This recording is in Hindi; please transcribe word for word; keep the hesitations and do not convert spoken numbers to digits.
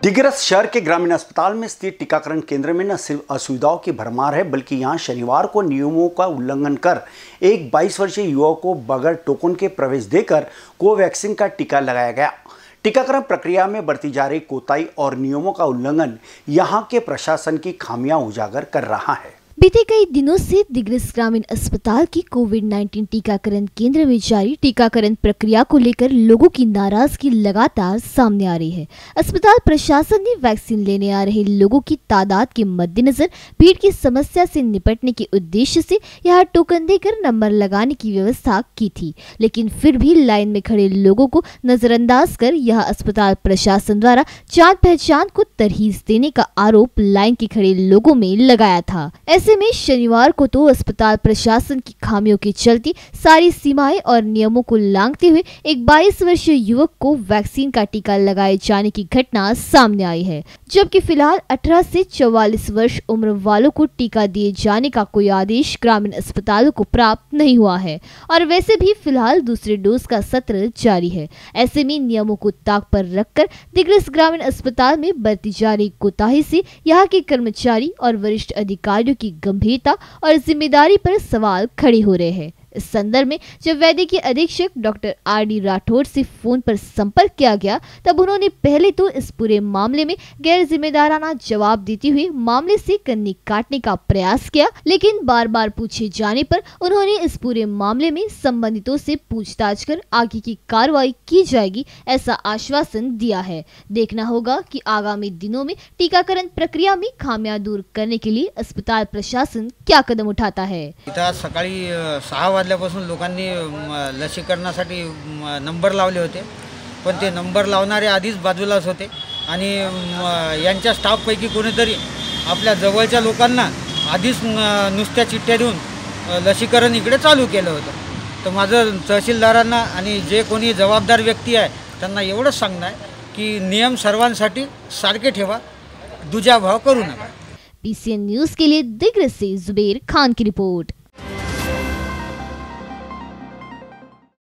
दिग्रस शहर के ग्रामीण अस्पताल में स्थित टीकाकरण केंद्र में न सिर्फ असुविधाओं की भरमार है, बल्कि यहां शनिवार को नियमों का उल्लंघन कर एक बाईस वर्षीय युवक को बगैर टोकन के प्रवेश देकर कोवैक्सीन का टीका लगाया गया। टीकाकरण प्रक्रिया में बरती जा रही कोताही और नियमों का उल्लंघन यहां के प्रशासन की खामियां उजागर कर रहा है। बीते कई दिनों से दिग्रस ग्रामीण अस्पताल की कोविड उन्नीस टीकाकरण केंद्र में जारी टीकाकरण प्रक्रिया को लेकर लोगों की नाराजगी लगातार सामने आ रही है। अस्पताल प्रशासन ने वैक्सीन लेने आ रहे लोगों की तादाद के मद्देनजर भीड़ की समस्या से निपटने के उद्देश्य से यहां टोकन देकर नंबर लगाने की व्यवस्था की थी, लेकिन फिर भी लाइन में खड़े लोगों को नजरअंदाज कर यह अस्पताल प्रशासन द्वारा जान पहचान को तरहीज देने का आरोप लाइन के खड़े लोगों में लगाया था। ऐसे में शनिवार को तो अस्पताल प्रशासन की खामियों के चलते सारी सीमाएं और नियमों को लांघते हुए एक बाईस वर्षीय युवक को वैक्सीन का टीका लगाए जाने की घटना सामने आई है, जबकि फिलहाल अठारह से चौवालीस वर्ष उम्र वालों को टीका दिए जाने का कोई आदेश ग्रामीण अस्पतालों को प्राप्त नहीं हुआ है और वैसे भी फिलहाल दूसरे डोज का सत्र जारी है। ऐसे में नियमों को ताक पर रखकर दिग्रस ग्रामीण अस्पताल में बरती जा रही कोताही से यहाँ के कर्मचारी और वरिष्ठ अधिकारियों की गंभीरता और जिम्मेदारी पर सवाल खड़े हो रहे हैं। इस संदर्भ में जब वैद्यकीय अधीक्षक डॉक्टर आर डी राठौड़ से फोन पर संपर्क किया गया, तब उन्होंने पहले तो इस पूरे मामले में गैर जिम्मेदाराना जवाब देते हुए मामले से कन्नी काटने का प्रयास किया, लेकिन बार बार पूछे जाने पर उन्होंने इस पूरे मामले में संबंधितों से पूछताछ कर आगे की कार्रवाई की जाएगी, ऐसा आश्वासन दिया है। देखना होगा कि आगामी दिनों में टीकाकरण प्रक्रिया में खामियां दूर करने के लिए अस्पताल प्रशासन क्या कदम उठाता है। सकाळी सहा वाजल्यापासून लोकांनी लसीकरणासाठी नंबर लावले होते, पण ते नंबर लावणारे आधीच बाजूलाच होते आणि यांच्या स्टाफपैकी कोणीतरी आपल्या जवळच्या लोकांना आधीच नुसत्या चिठ्ठ्या देऊन लसीकरण इकडे चालू केलं होतं। तर माझं तहसीलदारांना आणि जे कोणी जबाबदार व्यक्ती आहे त्यांना एवढंच सांगणं आहे की नियम सर्वांसाठी सारखे ठेवा, दुजाभाव करू नका। पीसीएन न्यूज़ के लिए दिग्रस से जुबेर खान की रिपोर्ट।